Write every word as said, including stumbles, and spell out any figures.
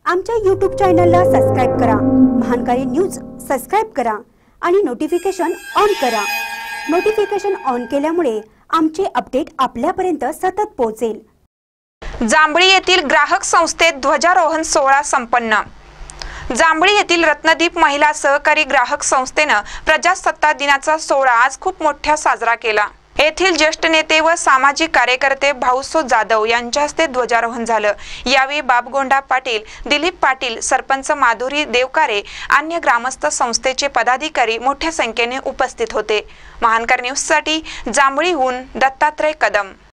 आमच्या यूट्यूब चॅनलला सबस्क्राइब करा, महानकारी न्यूज सबस्क्राइब करा आणि नोटिफिकेशन ऑन करा। नोटिफिकेशन ऑन केल्यामुळे आमचे अपडेट आपल्यापर्यंत सतत पोहोचेल। जांभळी येथील ग्राहक संस्थेत ध्वजारोहण सोहळा संपन्न। जांभळी येथील रत्नदीप महिला सहकारी ग्राहक संस्थेने प्रजासत्ताक दिनाचा सोहळा आज खूप मोठ्या साजरा केला। येथील ज्येष्ठ नेते व सामाजिक कार्यकर्ते भाऊसो जाधव यांच्या हस्ते ध्वजारोहण झालं। यावेळी बाबगोंडा पाटील, दिलीप पाटील, सरपंच माधुरी देवकारे, अन्य ग्रामस्थ संस्थेचे पदाधिकारी मोठ्या संख्येने उपस्थित होते। महानकर न्यूज साठी जांभळीहून दत्तात्रय कदम।